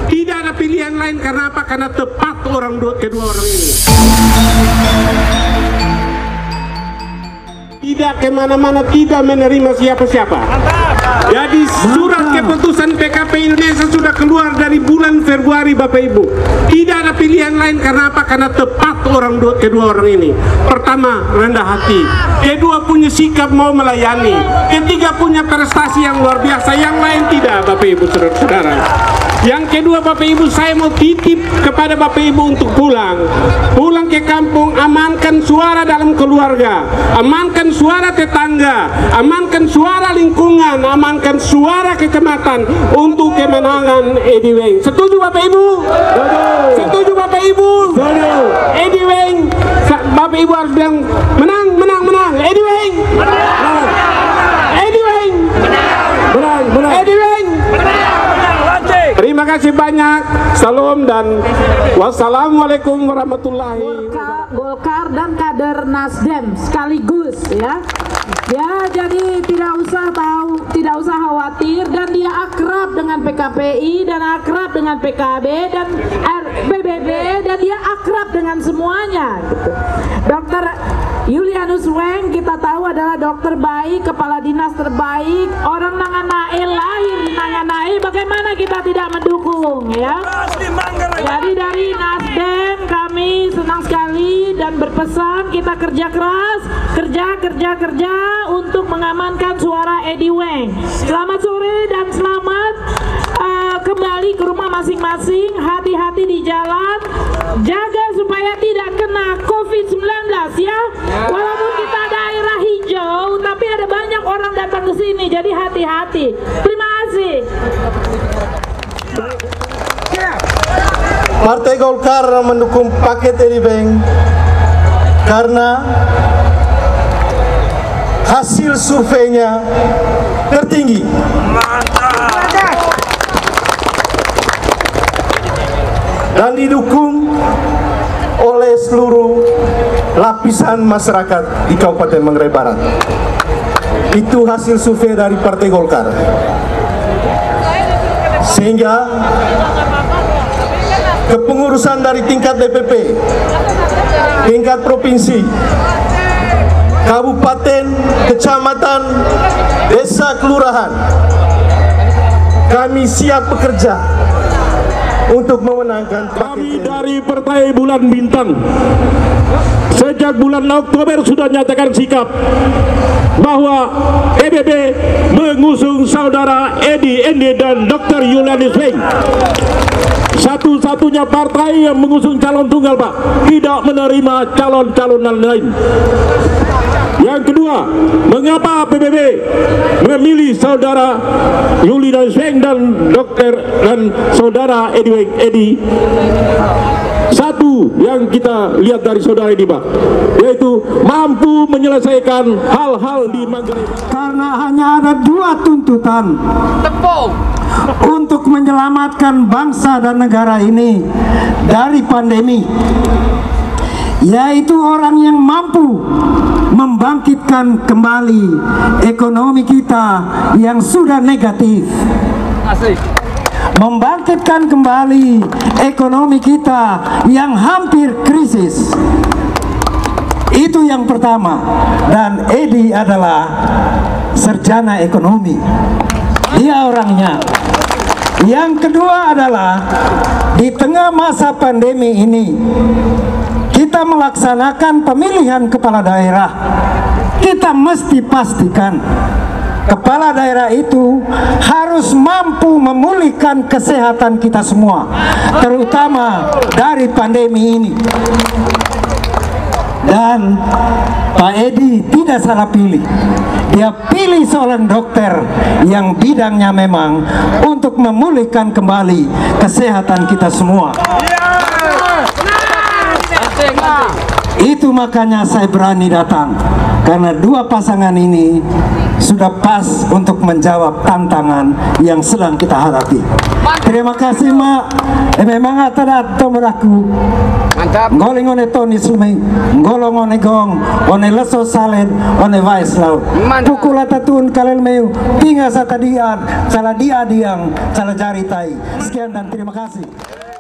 Tidak ada pilihan lain. Karena apa? Karena tepat kedua orang ini. Tidak kemana-mana, tidak menerima siapa-siapa. Jadi surat keputusan PKP Indonesia sudah keluar dari bulan Februari, Bapak Ibu. Tidak ada pilihan lain. Karena apa? Karena tepat kedua orang ini. Pertama, rendah hati. Kedua, punya sikap mau melayani. Ketiga, punya prestasi yang luar biasa. Yang lain tidak, Bapak Ibu, saudara-saudara. Yang kedua, Bapak Ibu, saya mau titip kepada Bapak Ibu untuk pulang ke kampung, amankan suara dalam keluarga, amankan suara tetangga, amankan suara lingkungan, amankan suara kecamatan untuk kemenangan Edi Weng. Setuju Bapak Ibu? Setuju Bapak Ibu? Edi Weng, Bapak Ibu harus bilang menang, menang, menang. Edi Weng, menang. Edi Weng, menang, menang. Edi Weng, menang. Terima kasih banyak. Salam dan wassalamualaikum warahmatullahi wabarakatuh. Golkar dan kader Nasdem sekaligus ya. Ya, jadi tidak usah khawatir, dan dia akrab dengan PKPI dan akrab dengan PKB dan BBB, dan dia akrab dengan semuanya gitu. Dr. Julianus Weng kita tahu adalah dokter baik, kepala dinas terbaik, orang Nanganae, lahir di Nanganae, bagaimana kita tidak mendukung ya. Jadi dari Nasdem kami senang sekali dan berpesan kita kerja keras, kerja untuk mengamankan suara Edi Weng. Selamat sore dan selamat kembali ke rumah masing-masing. Hati-hati di jalan, jaga supaya tidak kena COVID-19 ya. Walaupun kita daerah hijau, tapi ada banyak orang datang ke sini, jadi hati-hati. Terima kasih. Partai Golkar mendukung paket Edi Weng karena hasil surveinya tertinggi. Dan didukung oleh seluruh lapisan masyarakat di Kabupaten Manggarai Barat. Itu hasil survei dari Partai Golkar. Sehingga kepengurusan dari tingkat DPP, tingkat provinsi, kabupaten, kecamatan, desa, kelurahan, kami siap bekerja untuk memenangkan. Kami dari Partai Bulan Bintang sejak bulan Oktober sudah nyatakan sikap bahwa PBB mengusung saudara Edi dan Dr. Julianus Weng. Satu-satunya partai yang mengusung calon tunggal, Pak, tidak menerima calon-calon lain. Yang kedua, mengapa PBB memilih saudara Julianus Weng dan saudara Edi? Satu yang kita lihat dari saudara ini, Pak, yaitu mampu menyelesaikan hal-hal di Manggarai. Karena hanya ada dua tuntutan untuk menyelamatkan bangsa dan negara ini dari pandemi, yaitu orang yang mampu membangkitkan kembali ekonomi kita yang sudah negatif. Membangkitkan kembali ekonomi kita yang hampir krisis. Itu yang pertama. Dan Edi adalah sarjana ekonomi. Dia orangnya. Yang kedua adalah di tengah masa pandemi ini kita melaksanakan pemilihan kepala daerah. Kita mesti pastikan kepala daerah itu harus mampu memulihkan kesehatan kita semua, terutama dari pandemi ini. Dan Pak Edi tidak salah pilih. Dia pilih seorang dokter yang bidangnya memang untuk memulihkan kembali kesehatan kita semua. Itu makanya saya berani datang, karena dua pasangan ini sudah pas untuk menjawab tantangan yang sedang kita hadapi. Terima kasih Mak. Memang atadat to meraku. Mantap. Ngoling one Tony Sumay, ngolong one gong, one leso salen, one vice laut. Pukul atatun kalian meu, tinggal sa tadian, salah dia diang, salah jari tai. Sekian dan terima kasih.